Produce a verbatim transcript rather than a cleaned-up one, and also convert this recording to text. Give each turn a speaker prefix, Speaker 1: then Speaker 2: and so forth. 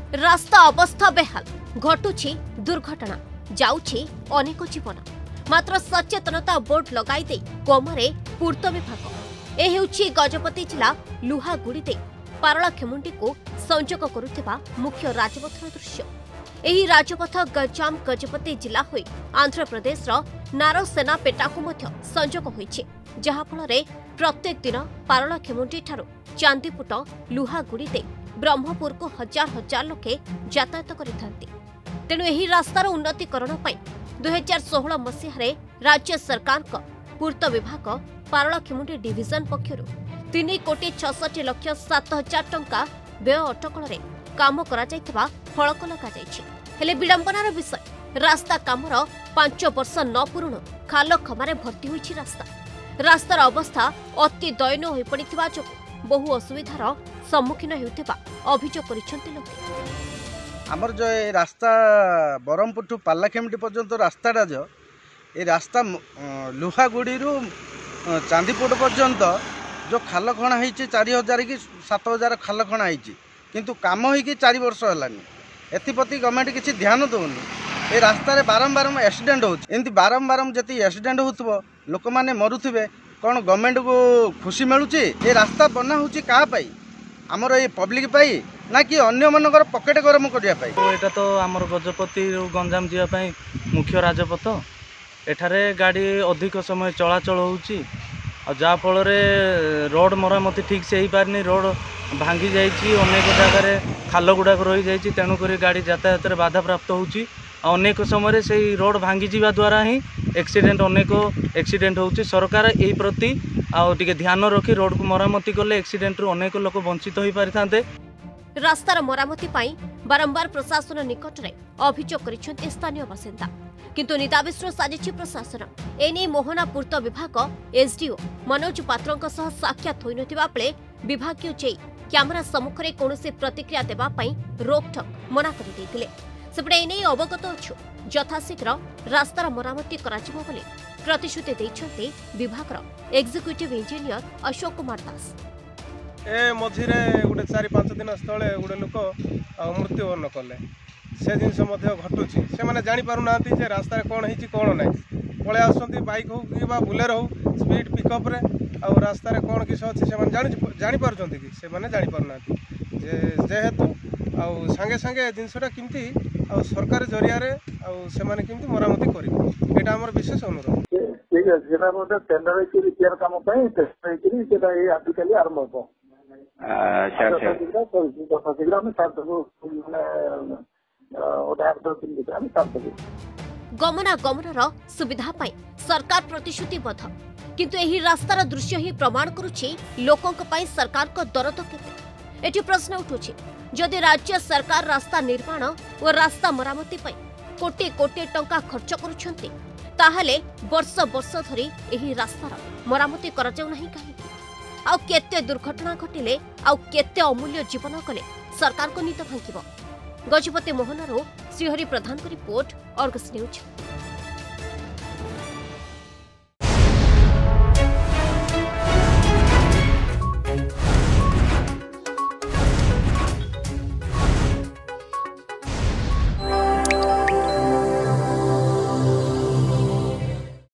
Speaker 1: रास्ता अवस्था बेहाल घटुछि दुर्घटना जाउछि अनेक जीवन मात्र सचेतनता बोर्ड लगाई दे कमरे पूर्त विभाग ए हेउछि गजपति जिला लुहागुड़ी दे पारलाखेमुंडी को संजोग करुथिबा मुख्य राजपथर दृश्य। एही राजपथ गंजाम गजपति जिला होई आंध्र प्रदेश रो नारोसेना पेटा को मध्य संजोग होईछि जहा फलरे प्रत्येक दिन पारलाखेमुंडी ठारो चांदीपुट लुहागुड़ी दे ब्रह्मपुर को हजार हजार लोके यातायात करिथांती। तेणु एही रास्तार उन्नतीकरण पई दो हज़ार सोलह मसीह राज्य सरकार का पूर्त विभाग पारलाखेमुंडी डिविजन पक्षरु तीन कोटी छसठ लक्ष सात हजार टंका व्यय अटकल काम करा जायतिबा फलक लगा जायछि। हेले विडंबनार विषय रास्ता कामर पांच वर्ष न पूर्ण खाल खमारे भर्ती होईछि रास्ता रास्तार अवस्था अति दयनीय होई पड़िथिबा जो बहु असुविधार सम्मुखीन हेउथिबा अभियोग करिसेंति लोक।
Speaker 2: आमर जो ए रास्ता बरहमपुर ठू पारलाखेमुंडी पर्यंत रास्ताटा जो ए रास्ता लुहागुड़ी चांदीपुट पर्यंत जो खाल खणा होती चार हजार कि सात हजार खाल खणा होती किंतु काम हो चार वर्ष है एप्रति गवर्नमेंट किसी ध्यान दौनी ए रास्तार बारंबार एक्सीडेंट होती बारंबार जी एक्सीडेंट हो लोक मैंने मरुवे कौन गवर्नमेंट को खुशी मिलूँ ये रास्ता बना हो आमर ये पब्लिक पाई ना कि अन्य मनकर पकेट गरम करने
Speaker 3: यहाँ तो आमर गजपति गंजाम जावाई मुख्य राजपथ एठारे गाड़ी अधिक समय चलाचल होउची जहाँफल रोड मरामती ठीक से हो पारनी रोड भांगी जाइए अनेक जगह खाल गुड़ाक रही जाइए तेणुक गाड़ी यातायात बाधा प्राप्त होउची अनेक समय से रोड भांगी जावा द्वारा ही एक्सीडेंट अनेक एक्सीडेंट होउची। सरकार यही प्रति आगे ध्यान रखी रोड को मरामती कले एक्सीडेंट रु अनेक लोक वंचित हो पारि थांते।
Speaker 1: रास्तार मरामती पाई बारंबार प्रशासन निकट में अभियोग करिसेंति स्थानीय बासिंदा किंतु निदाविश्र साजिछि प्रशासन एने मोहना पूर्त विभाग एसडीओ मनोज पात्रंक सह साक्षात होई नथिबा बेले विभागीय जेई कैमरा सम्मुख में कौनसी प्रतिक्रिया देबा पई रोकठोक मना कर देथिले। सेपटे एने अवगत अछु यथाशीघ्र रास्तार मरामती कराजिबो बोली प्रतिश्रुति दैछन्ति विभागर एग्जीक्यूटिव इंजीनियर अशोक कुमार दास।
Speaker 4: ए मझिरे गोटे चार पांच दिन स्थले गोटे लोक मृत्युवरण कले से जिनस घटुची से जापर ना रास्ता कौन हो कौन ना पलि आस बाइक हो कि बुलेर हो स्पीड पिकअप रे आ रास्तार कौन किस अच्छी से जापर कि से जापर ना जेहेतु आउ सांगे सांगे जिनसटा केमती सरकार जरिया से मरामती कर आम विशेष अनुरोध
Speaker 1: गमनागमनर सुविधा पाई सरकार प्रतिश्रुतिबद्ध किंतु एही रास्तार दृश्य ही प्रमाण करुछि लोकंक पाई सरकार को दरद केते। एठी प्रश्न उठुछि जदि राज्य सरकार रास्ता निर्माण और रास्ता मरामती पाई कोटी कोटी टंका खर्च करुछंती ताहले वर्ष वर्ष धरी एही रास्तार मरामती करा जाउ नाही काहे आउ केते दुर्घटना घटिले आउ केते अमूल्य जीवन कले सरकार को नीत भांगिबो। गजपति मोहनरो श्रीहरि प्रधान को रिपोर्ट अर्गस न्यूज।